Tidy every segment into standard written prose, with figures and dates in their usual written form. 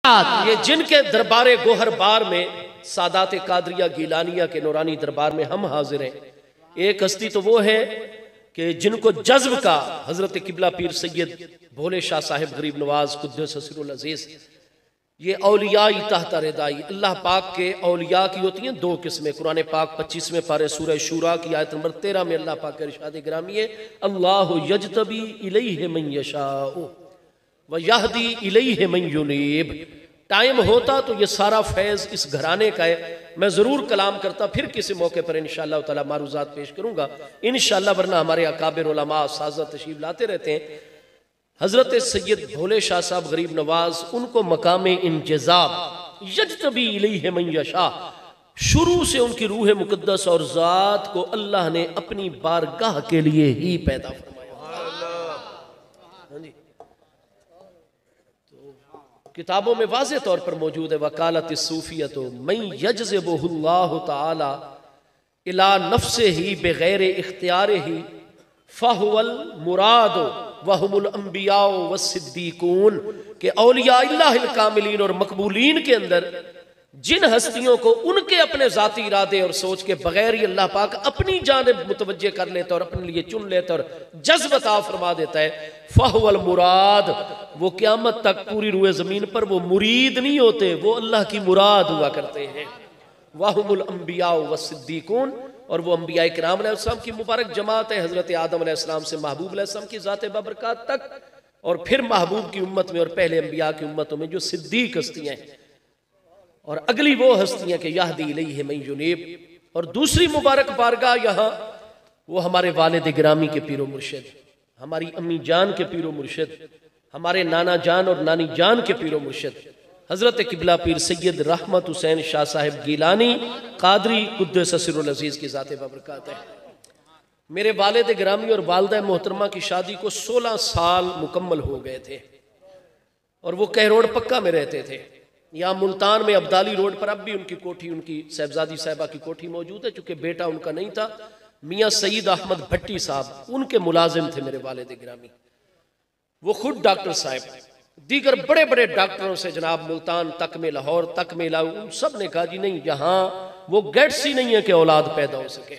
ये जिनके दरबार गोहर बार में सादात कादरिया गीलानिया के नूरानी दरबार में हम हाजिर हैं। एक हस्ती तो वो है कि जिनको जज्ब का हजरत किबला पीर सैयद भोले शाह साहिब गरीब नवाज कुद्दस सिरुल अजीज, ये औलियाई तहत रिदाई, अल्लाह पाक के औलिया की होती हैं दो किस्में। कुरान पाक 25वें पारे सूरह शूरा की आयत नंबर 13 में अल्लाह पाक के इरशाद ग्रामी है, अल्लाहु यजतबी इलैहि मन यशाउ व यहदी इलैहि मन युनीब। टाइम होता तो ये सारा फैज़ इस घराने का है, मैं ज़रूर कलाम करता, फिर किसी मौके पर इंशाअल्लाह ताला मारूज़ात पेश करूँगा इंशाअल्लाह, वरना हमारे अकाबिर उलमा साज़ा तशरीफ लाते रहते हैं। हज़रत सैयद भोले शाह साहब गरीब नवाज, उनको मकाम इंजज़ाब यजतबी इलैहि मन यशा, शुरू से उनकी रूह मुक़द्दस और ज़ात को अल्लाह ने अपनी बारगाह के लिए ही पैदा फरमाया। किताबों में वाज़े तौर पर मौजूद है, वकालत सूफियत मन यजज़बुहुल्लाहु तआला इला नफ्सिही बिगैर इख्तियारिही फहुवल मुराद वहुमुल अंबिया वस्सिद्दीकून, के औलिया अल्लाहिल कामिलीन और मकबूलीन के अंदर जिन हस्तियों को उनके अपने जाती इरादे और सोच के बगैर ही अल्लाह पाक अपनी जानिब मुतवज्जे कर लेता और अपने लिए चुन लेता और जज्ब अता फरमा देता है, फहुवल मुराद, वो क़यामत तक पूरी रूए ज़मीन पर वो मुरीद नहीं होते, वो अल्लाह की मुराद हुआ करते हैं। वहुमुल अंबिया वस्सिद्दीकून, और वो अंबिया किराम अलैहिस्सलाम की मुबारक जमात है, हज़रत आदम अलैहिस्सलाम से महबूब अलैहिस्सलाम की ज़ात बबरकत तक, और फिर महबूब की उम्मत में और पहले अंबिया की उम्मतों में जो सिद्दीक हस्तियाँ हैं, और अगली वो हस्तियाँ के यहदी इलैहि मन युनीब। और दूसरी मुबारक बारगाह यहाँ वो हमारे वालिद गिरामी के पीरो मुर्शिद, हमारी अम्मी जान के पीरो मुर्शिद, हमारे नाना जान और नानी जान के पीरो मुर्शिद हज़रत किबला पीर सैयद रहमत हुसैन शाह साहिब गीलानी कादरी कुद्दस सिरुल अजीज की ज़ात बबरकत है। मेरे वालिद गिरामी और वालदा मोहतरमा की शादी को 16 साल मुकम्मल हो गए थे, और वो कहरोड़ पक्का में रहते थे। यहाँ मुल्तान में अब्दाली रोड पर अब भी उनकी कोठी, उनकी साहबजादी साहिबा की कोठी मौजूद है, चूंकि बेटा उनका नहीं था। मियाँ सईद अहमद भट्टी साहब उनके मुलाजिम थे मेरे वालिद गिरामी, वो खुद डॉक्टर साहब, दीगर बड़े बड़े डॉक्टरों से जनाब मुल्तान तक में, लाहौर तक में लाऊ, उन सब ने कहा जी नहीं, यहाँ वो गेट्स ही नहीं है कि औलाद पैदा हो सके।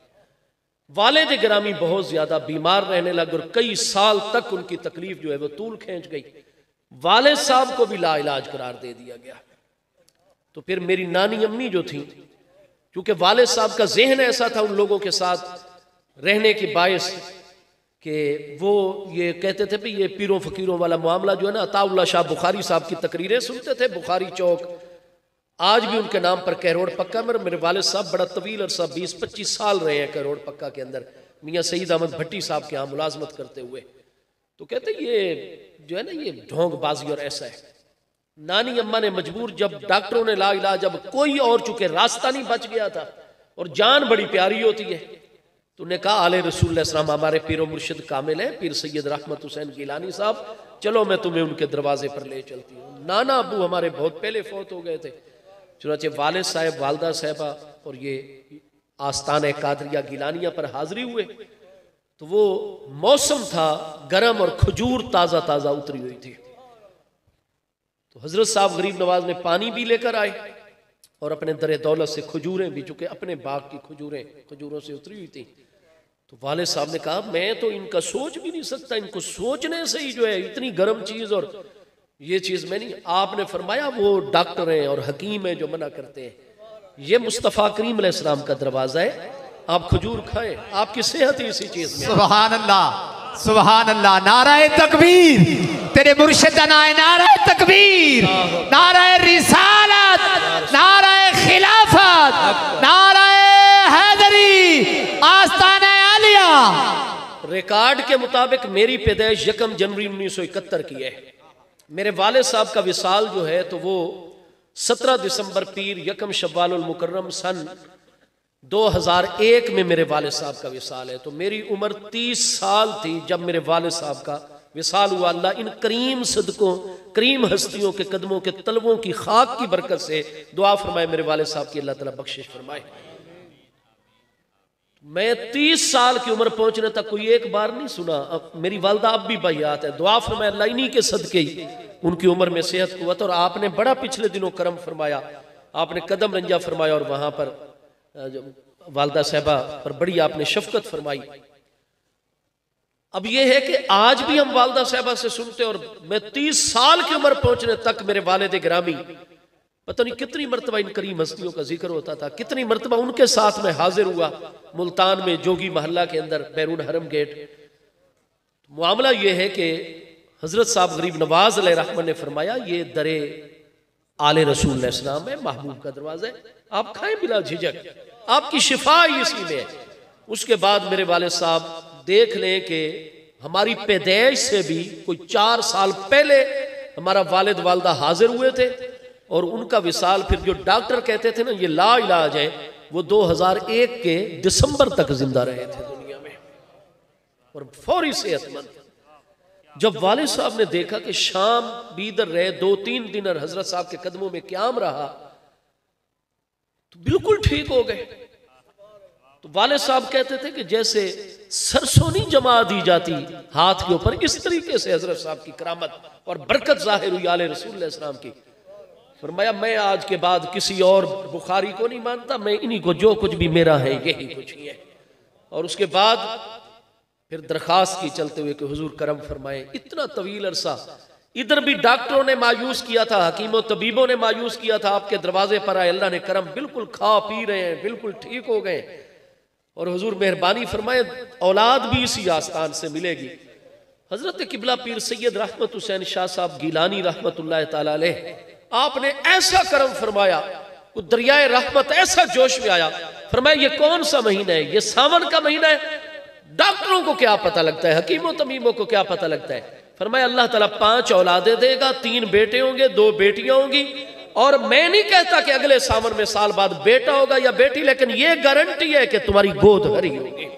वालिद गिरामी बहुत ज्यादा बीमार रहने लगे और कई साल तक उनकी तकलीफ जो है वो तूल खींच गई। वालिद साहब को भी लाइलाज करार दे दिया गया। तो फिर मेरी नानी अम्मी जो थी, क्योंकि वालिद साहब का जहन ऐसा था उन लोगों के साथ रहने की बायस कि वो ये कहते थे भी ये पीरों फकीरों वाला मामला जो है ना, अताउल्लाह शाह बुखारी साहब की तकरीरें सुनते थे बुखारी चौक, आज भी उनके नाम पर कहरोड़ पक्का में मेरे वालिद साहब बड़ा तवील अरसा 20-25 साल रहे हैं कहरोड़ पक्का के अंदर, मियाँ सईद अहमद भट्टी साहब के यहाँ मुलाजमत करते हुए। तो कहते ये जो है ना ये ढोंगबाजी और ऐसा है। नानी अम्मा ने मजबूर, जब डॉक्टरों ने ला इलाज, अब कोई और चूंकि रास्ता नहीं बच गया था और जान बड़ी प्यारी होती है, तो उन्हें कहा आले रसूल सलाम हमारे पीरो मुर्शिद कामिल है पीर सैयद रहमत हुसैन गीलानी साहब, चलो मैं तुम्हें उनके दरवाजे पर ले चलती हूँ। नाना अबू हमारे बहुत पहले फौत हो गए थे, चुनाचे वालिद साहब वालदा साहबा और ये आस्तान कादरिया गीलानिया पर हाजिरी हुए, तो वो मौसम था गर्म और खजूर ताज़ा ताज़ा उतरी हुई थी। तो हजरत साहब गरीब नवाज ने पानी भी लेकर आए और अपने दरे दौलत से खजूरें भी, चूंकि अपने बाग की खजूरें खजूरों से उतरी हुई थी। तो वालिद साहब ने कहा मैं तो इनका सोच भी नहीं सकता, इनको सोचने से ही जो है इतनी गर्म चीज़ और ये चीज़ मैं नहीं। आपने फरमाया वो डॉक्टर हैं और हकीम हैं जो मना करते हैं, ये मुस्तफ़ा करीम अलैहिस्सलाम का दरवाज़ा है, आप खजूर खाएं, आपकी सेहत ही इसी चीज में। सुभान अल्लाह, सुभान अल्लाह, नाराए तकबीर, तेरे मुर्शिद नाए नाराए तकबीर, नाराए रिसालत, नाराए खिलाफत, नाराए हैदरी, आस्ताने आलिया। रिकॉर्ड के मुताबिक मेरी पैदाइश 1 जनवरी 1971 की है। मेरे वालिद साहब का विसाल जो है तो वो 17 दिसंबर पीर 1 शव्वाल मुकर्रम सन 2001 में मेरे वालिद साहब का विसाल है। तो मेरी उम्र 30 साल थी जब मेरे वालिद साहब का विसाल हुआ। अल्लाह इन करीम सदकों, करीम हस्तियों के कदमों के तलवों की खाक की बरकत से दुआ फरमाए मेरे वालिद साहब की अल्लाह ताला बख्शिश फरमाए। मैं 30 साल की उम्र पहुंचने तक कोई एक बार नहीं सुना। अब मेरी वालदा अब भी बहियात है, दुआ फरमाए अल्लाह इन्हीं के सदके ही उनकी उम्र में सेहत कुव्वत। और आपने बड़ा पिछले दिनों करम फरमाया, आपने कदम रंजा फरमाया और वहां पर वालदा साहबा पर बड़ी आपने शफकत फरमाई। अब यह है कि आज भी हम वालदा साहबा से सुनते, और मैं 30 साल की उम्र पहुंचने तक मेरे वालिद गिरामी पता नहीं कितनी मरतबा इन करीम हस्तियों का जिक्र होता था, कितनी मरतबा उनके साथ में हाजिर हुआ मुल्तान में जोगी महल्ला के अंदर बैरून हरम गेट। मामला यह है कि हजरत साहब गरीब नवाज अलैहि रहमत ने फरमाया ये दरे आले रसूल इस्लाम है, महबूब का दरवाजा है, आप खाएं बिला झिझक, आपकी शिफा इसी में है। उसके बाद मेरे वाले साहब देख लें कि हमारी पैदाइश से भी कोई 4 साल पहले हमारा वालिद वालदा हाजिर हुए थे, और उनका विसाल फिर जो डॉक्टर कहते थे ना ये ला इलाज है, वो 2001 के दिसंबर तक जिंदा रहे थे दुनिया में और फौरी सेहतमंद। जब वालिद साहब ने देखा कि शाम भी इधर रहे, 2-3 दिन और हजरत साहब के कदमों में क्याम रहा, तो बिल्कुल ठीक हो गए। तो वालिद साहब कहते थे कि जैसे सरसों नहीं जमा दी जाती हाथ के ऊपर, इस तरीके से हजरत साहब की करामत और बरकत जाहिर हुई आले रसूल इस्लाम की। फरमाया मैं आज के बाद किसी और बुखारी को नहीं मानता, मैं इन्हीं को जो कुछ भी मेरा है यही कुछ ही है। और उसके बाद फिर दरखास्त की चलते हुए कि हुजूर करम फरमाए। इतना तवील अरसा इधर भी डॉक्टरों ने मायूस किया था, हकीमों तबीबों ने मायूस किया था, आपके दरवाजे पर आए, अल्लाह ने करम, बिल्कुल खा पी रहे हैं, बिल्कुल ठीक हो गए। और हुजूर मेहरबानी फरमाए औलाद भी इसी आस्थान से मिलेगी। हजरत किबला पीर सैयद रहमत हुसैन शाह साहब गीलानी रहमतुल्लाह ताला अलैह, आपने ऐसा करम फरमाया, वो दरियाए रहमत ऐसा जोश में आया। फरमाया ये कौन सा महीना है? ये सावन का महीना है। डॉक्टरों को क्या पता लगता है, हकीमों तमीमों को क्या पता लगता है? फरमाया अल्लाह ताला 5 औलादे देगा, 3 बेटे होंगे, 2 बेटियां होंगी। और मैं नहीं कहता कि अगले सावन में साल बाद बेटा होगा या बेटी, लेकिन ये गारंटी है कि तुम्हारी गोद हरी होगी।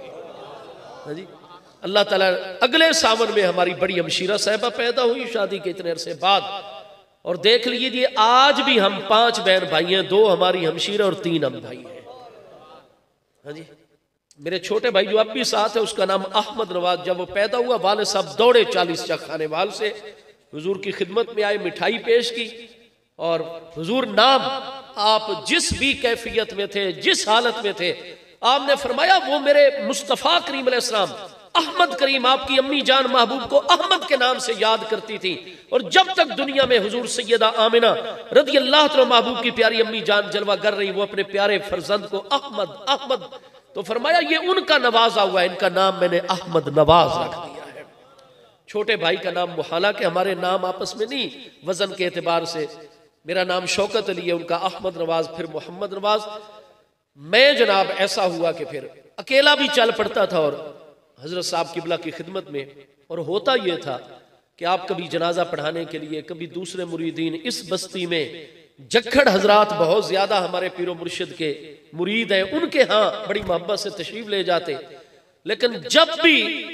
जी अल्लाह ताला अगले सावन में हमारी बड़ी हमशीरा साहिबा पैदा हुई शादी के इतने अरसे बाद। और देख लीजिए आज भी हम 5 बहन भाई हैं, 2 हमारी हमशीरा और 3 हम भाई हैं। हाँ जी, मेरे छोटे भाई जो अब भी साथ है उसका नाम अहमद नवाज। जब वो पैदा हुआ वाले साहब दौड़े 40 चक खाने वाल से हुजूर की खिदमत में आए, मिठाई पेश की, और हुजूर नाम आप जिस भी कैफियत में थे, जिस हालत में थे, आपने फरमाया वो मेरे मुस्तफ़ा करीम अलैहिस्सलाम अहमद करीम, आपकी अम्मी जान महबूब को अहमद के नाम से याद करती थी। और जब तक दुनिया में हुजूर सैयदा आमिना रज़ी अल्लाह तआला महबूब की प्यारी अम्मी जान जलवा कर रही, वो अपने प्यारे फरजंद को अहमद अहमद, तो फरमाया ये उनका नवाजा हुआ है, इनका नाम मैंने अहमद नवाज रख दिया है। छोटे भाई का नाम मुहाला के हमारे नाम आपस में नहीं वजन के एतबार से, मेरा नाम शौकत अली है, उनका अहमद नवाज, फिर मोहम्मद नवाज। मैं जनाब ऐसा हुआ कि फिर अकेला भी चल पड़ता था और हजरत साहब किबला की खिदमत में। और होता यह था कि आप कभी जनाजा पढ़ाने के लिए, कभी दूसरे मुरीदीन, इस बस्ती में जक्खड़ हजरात बहुत ज्यादा हमारे पीरो मुर्शिद के मुरीद हैं, उनके यहाँ बड़ी मोहब्बत से तशरीफ ले जाते। लेकिन जब भी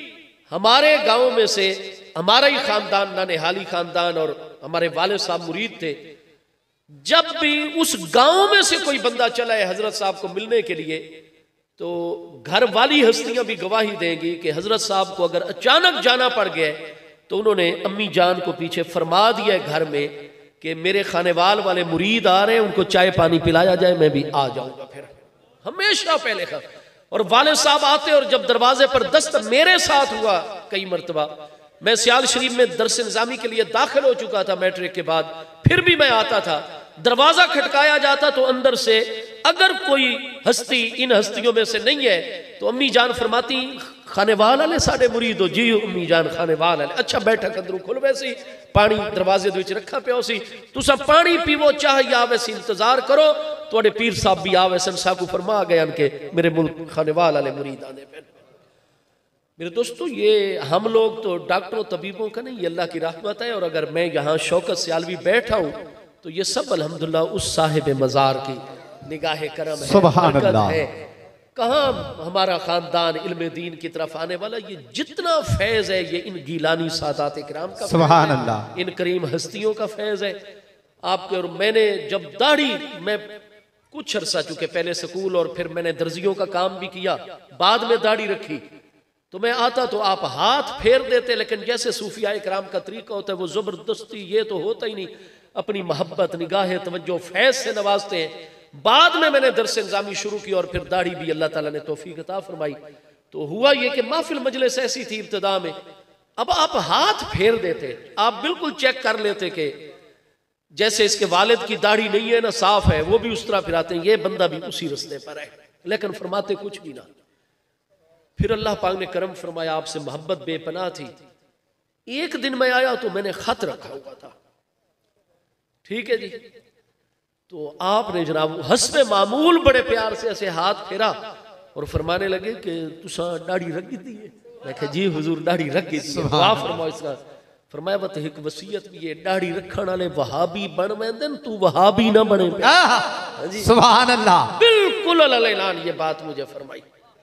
हमारे गाँव में से हमारा ही खानदान, नानेहाली खानदान, और हमारे वाले साहब मुरीद थे, जब भी उस गांव में से कोई बंदा चला है हजरत साहब को मिलने के लिए, तो घर वाली हस्तियां भी गवाही देंगी कि हजरत साहब को अगर अचानक जाना पड़ गया तो उन्होंने अम्मी जान को पीछे फरमा दिया घर में कि मेरे खानेवाल वाले मुरीद आ रहे हैं, उनको चाय पानी पिलाया जाए, मैं भी आ जाऊंगा। फिर हमेशा पहले खा। और वाले साहब आते, और जब दरवाजे पर दस्त मेरे साथ हुआ कई मरतबा, मैं सियाल शरीफ में दरस निज़ामी के लिए दाखिल हो चुका था मैट्रिक के बाद, फिर भी मैं आता था, दरवाजा खटकाया जाता तो अंदर से अगर कोई हस्ती इन हस्तियों में से नहीं है तो अम्मी जान फरमाती खानेवाल वाले साढ़े मुरीद हो जी, अम्मी जान खानेवाल वाले, अच्छा बैठक अंदरों खुल वैसी पानी दरवाजे दे विच रखा पिया सी, तुसा पानी पीवो, चाह आवे सी, इंतजार करो, तुहाडे पीर साहब भी आवे सन, साकू फरमा गए के मेरे मुल्क खानेवाल वाले मुरीद आने पे। मेरे दोस्तों ये हम लोग तो डॉक्टरों तबीबों का नहीं, ये अल्लाह की रहमत है। और अगर मैं यहाँ शौकत सियालवी बैठा हूँ तो ये सब अल्हम्दुलिल्लाह उस साहिब मज़ार की निगाह करम है, बरकत है। कहाँ हमारा खानदान इल्म दीन की तरफ आने वाला, ये जितना फैज़ है ये इन गीलानी सादात इकराम का, सुभान अल्लाह, इन करीम हस्तियों का फैज़ है आपके। और मैंने जब दाढ़ी, मैं कुछ अरसा, चूंकि पहले स्कूल और फिर मैंने दर्जियों का काम भी किया, बाद में दाढ़ी रखी, तो मैं आता तो आप हाथ फेर देते, लेकिन जैसे सूफिया इकराम का तरीका होता है वो जबरदस्ती ये तो होता ही नहीं, अपनी मोहब्बत, निगाह, तवज्जो, फैज से नवाजते हैं। बाद में मैंने दरस इंजामी शुरू की और फिर दाढ़ी भी अल्लाह ताला ने तौफीक अता फरमाई। तो हुआ ये कि महफिल मजलिस ऐसी थी इब्तिदा में, अब आप हाथ फेर देते, आप बिल्कुल चेक कर लेते कि जैसे इसके वालिद की दाढ़ी नहीं है ना, साफ है, वो भी उस तरह फिराते हैं, ये बंदा भी उसी रस्ते पर है, लेकिन फरमाते कुछ भी ना। फिर अल्लाह पाक ने करम फरमाया, आपसे मोहब्बत बेपनाह थी। एक दिन मैं आया तो मैंने खत रखा हुआ था, ठीक है जी, तो आपने जनाब हस्बे मामूल बड़े प्यार से ऐसे हाथ फेरा और फरमाने लगे कि तुसा दाढ़ी रख दी है। मैं कहा जी हुजूर दाढ़ी रख दी है। वाह फरमाओ इसका। फरमाया वत एक वसीयत भी है, दाढ़ी रखण वाले वहाबी बन वेंदन, तू वहाबी ना बने। जी सुभान अल्लाह, बिल्कुल अल-ऐलान ये बात मुझे फरमाई।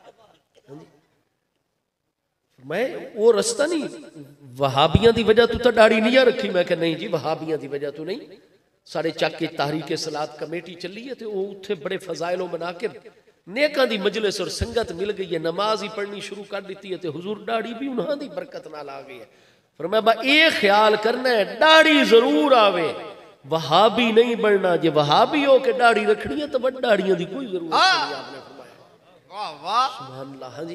मैं वो रास्ता नहीं, वहाबियां दी वजह तू तो दाढ़ी नहीं रखी। मैं कहा नहीं जी वहाबियां दी वजह तू नहीं, साढ़े चक के तहरीक सलात कमेटी चली है, तो वो उत्थे बड़े फजाइलों बना के नेकां दी मजलिस और संगत मिल गई है, नमाज ही पढ़नी शुरू कर दी है, तो हुजूर दाढ़ी भी उन्हां दी बरकत नाल आ गई है। फरमाया बा ये ख्याल करना है दाढ़ी जरूर आवे, वहाबी नहीं बनना। जे वहाबी हो के दाढ़ी रखनी है तो बड़ दाढ़ियों की कोई जरूरत नहीं, आपने फरमाया। वाह वाह सुभान अल्लाह। हाँ जी,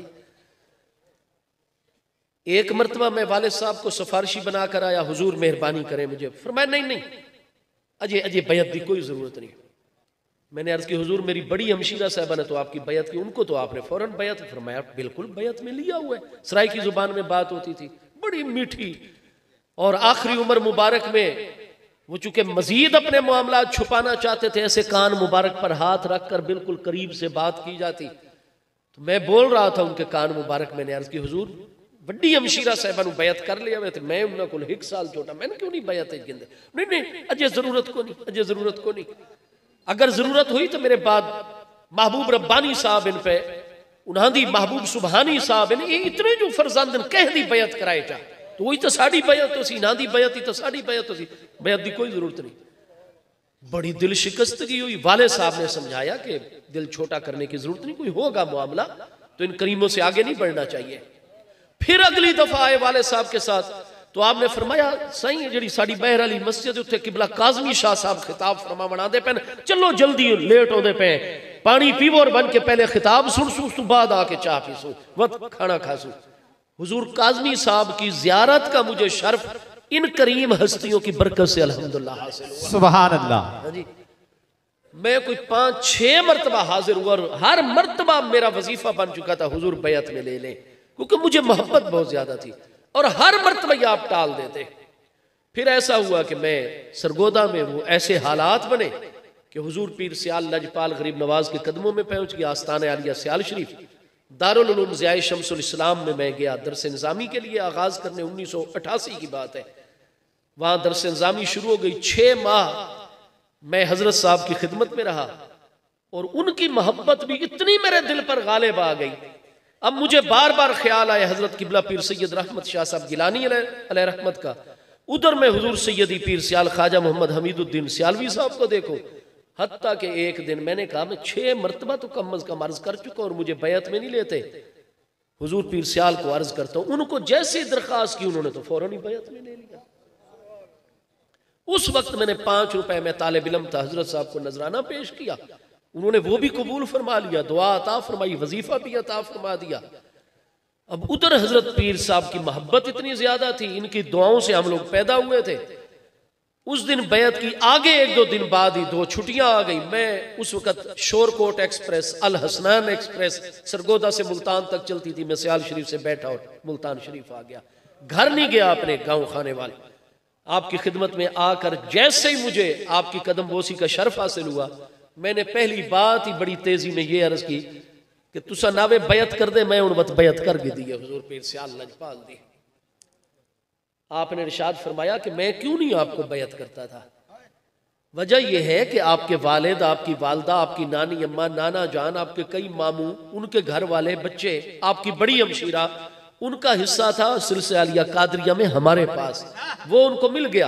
एक मरतबा मैं वालिद साहब को सिफारिशी बनाकर आया, हुजूर मेहरबानी करें मुझे। फरमाया नहीं नहीं अजय अजय बैयत की कोई जरूरत नहीं। मैंने अर्ज की हुजूर मेरी बड़ी हमशीरा साहबा ने तो आपकी बैयत की, उनको तो आपने फौरन बैयत। फरमाया बिल्कुल बैयत में लिया हुआ है। सराय की जुबान में बात होती थी बड़ी मीठी, और आखिरी उम्र मुबारक में वो चूंकि मजीद अपने मामला छुपाना चाहते थे, ऐसे कान मुबारक पर हाथ रखकर बिल्कुल करीब से बात की जाती। तो मैं बोल रहा था उनके कान मुबारक, मैंने अर्ज की हुजूर बड़ी हमशीरा साहबा नूं बैयत कर लिया वे, मैं उन्होंने को 1 साल छोटा, मैंने क्यों नहीं बैयत गिंदे। नहीं नहीं अजय जरूरत को नहीं, अजय जरूरत को नहीं, अगर जरूरत हुई तो मेरे बाद महबूब रब्बानी साहब इन पे, उन्हां दी महबूब सुबहानी साहब इन, ये इतने जो फरजंद कह दी बैयत कराए जा, तो वही तो साड़ी बैयत हो सी, ना दी बैयत ही तो साड़ी बैयत हो सी, बैयत की कोई जरूरत नहीं। बड़ी दिल शिकस्तगी हुई। वाले साहब ने समझाया कि दिल छोटा करने की जरूरत नहीं, कोई होगा मामला तो इन करीमों से आगे नहीं बढ़ना चाहिए। फिर अगली दफा आए वाले साहब के साथ, तो आपने फरमाया सही जी साड़ी बहर वाली मस्जिद उत्थे किबला काजमी शाह साहब खिताब फरमावन आंदे पे, चलो जल्दी लेट होंदे पे, पानी पीवो और बन के पहले खिताब सुन सू, उस बाद आके चाह पीसू, वत खाना खासू। हुजूर काजमी साहब की जियारत का मुझे शर्फ इन करीम हस्तियों की बरकत से अल्हम्दुलिल्लाह हासिल हुआ। सुभान अल्लाह। जी मैं कोई 5-6 मरतबा हाजिर हुआ, और हर मरतबा मेरा वजीफा बन चुका था हुजूर बैयत में ले लें, क्योंकि मुझे मोहब्बत बहुत ज्यादा थी, और हर मरतबा ये आप टाल देते। फिर ऐसा हुआ कि मैं सरगोदा में वो ऐसे हालात बने कि हुजूर पीर सियाल लजपाल गरीब नवाज के कदमों में पहुंच गया। आस्ताने आलिया सियाल शरीफ दारुल उलूम ज़ियाए शम्सुल इस्लाम में मैं गया दरस निज़ामी के लिए, आगाज करने 1988 की बात है। वहां दरस निज़ामी शुरू हो गई। 6 माह मैं हजरत साहब की खिदमत में रहा, और उनकी मोहब्बत भी इतनी मेरे दिल पर गालिब आ गई। अब मुझे बार बार ख्याल आया हजरत किबला पीर सैयद रहमत शाह साहब गिलानी अलैह रहमत का, उधर में हुजूर सैयदी पीर सियाल ख्वाजा मोहम्मद हमीदुद्दीन सियालवी साहब को देखो। हत्ता के एक दिन मैंने कहा मैं 6 मरतबा तो कम अज कम अर्ज कर चुका और मुझे बैयत में नहीं लेते। हुजूर पीर सियाल को अर्ज करता हूं, उनको जैसी दरखास्त की उन्होंने तो फौरन ही बैयत में ले लिया। उस वक्त मैंने 5 रुपए में तालिब इल्म था, हजरत साहब को नजराना पेश किया, उन्होंने वो भी कबूल फरमा लिया, दुआ अता फरमाई, वजीफा भी अता फरमा दिया। अब उधर हजरत पीर साहब की मोहब्बत इतनी ज्यादा थी, इनकी दुआओं से हम लोग पैदा हुए थे। उस दिन बैत की आगे 1-2 दिन बाद ही 2 छुट्टियां आ गई। मैं उस वक्त शोरकोट एक्सप्रेस, अल हसनैन एक्सप्रेस सरगोदा से मुल्तान तक चलती थी, मैं सियाल शरीफ से बैठा और मुल्तान शरीफ आ गया। घर नहीं गया अपने गाँव खाने वाले, आपकी खिदमत में आकर जैसे ही मुझे आपकी कदम बोसी का शर्फ हासिल हुआ, मैंने पहली बात ही बड़ी तेजी में ये अर्ज की कि तुसा नावे बैत कर दे, मैं उन वत बैत कर दी है हुजूर पीर सियाल लजपाल दी। आपने इरशाद फरमाया कि मैं क्यों नहीं आपको बैत करता था। वजह यह है कि आपके वालिद, आपकी वालदा, आपकी नानी अम्मा, नाना जान, आपके कई मामू, उनके घर वाले बच्चे, आपकी बड़ी हमशीरा, उनका हिस्सा था सिलसिला आलिया कादरिया में हमारे पास, वो उनको मिल गया।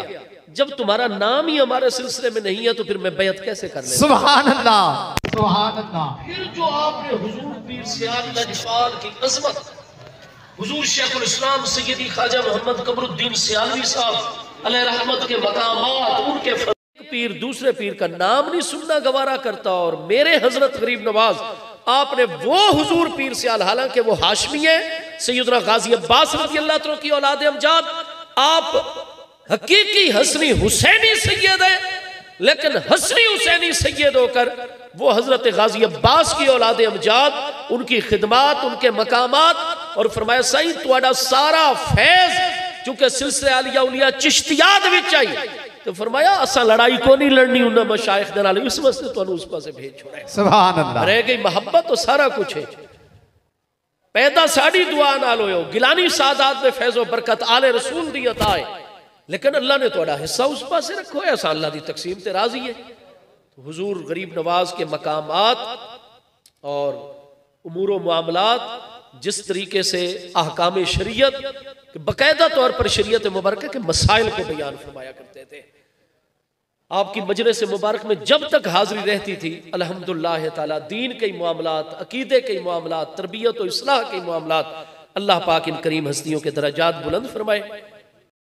जब तुम्हारा नाम ही हमारे सिलसिले में नहीं है तो फिर मैं बैत कैसे कर लेता। सुभान अल्लाह, सुभान अल्लाह। फिर जो आपने हुजूर पीर सियाल लजपाल की अजमत, हुजूर शेखुल इस्लाम सैयदी ख्वाजा मोहम्मद कमरुद्दीन सियालवी साहब अलैहि रहमत के मकामात, उनके पीर दूसरे पीर का नाम नहीं सुनना गवारा करता, और मेरे हजरत गरीब नवाज आपने वो हुजूर पीर सियाल, हालांकि वो हाशमी है, सैयदना गाजी अब्बास रज़ी अल्लाह तआला की औलाद अमजाद, आप हकीकी हसनी हुसैनी सैयद है, लेकिन हसनी हुसैनी सैयद होकर वो हजरत गाजी अब्बास की औलाद अमजाद, उनकी खिदमात, उनके मकामात, और फरमाया सही तुहाडा सारा फैज चूंकि सिलसिले आलिया उलिया चिश्तियात विच आई, तो फरमाया असा लड़ाई को नहीं लड़नी उन्हें मशाइख दे नाल, इस वास्ते तुहानू उस पासे भेज छोड़ा। सुभान अल्लाह। रह गई मोहब्बत तो सारा कुछ है, पैदा साड़ी दुआ नाल होयो, गिलानी सादात में फैज़ो बरकत आले रसूल दी अता है, लेकिन अल्लाह ने थोड़ा हिस्सा उस पासे रखो है, असा अल्लाह की तकसीम ते राजी है। तो हुजूर गरीब नवाज के मकामात और उमूर मामलात, जिस तरीके से अहकाम शरीयत बाकायदा तौर पर शरीयत मुबारक के मसाइल को बयान फरमाया करते थे, आपकी मजलिस मुबारक में जब तक हाजिरी रहती थी अल्हम्दुलिल्लाह ताला दीन के मामलात, अकीदे के मामलात, तरबियत और इस्लाह के मामलात, अल्लाह पाक इन करीम हस्तियों के दरजात बुलंद फरमाए।